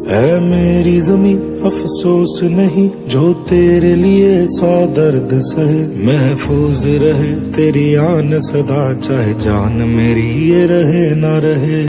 है मेरी ज़मीं अफसोस नहीं, जो तेरे लिए 100 दर्द सहे। महफूज रहे तेरी आन सदा, चाहे जान मेरी ये रहे ना रहे।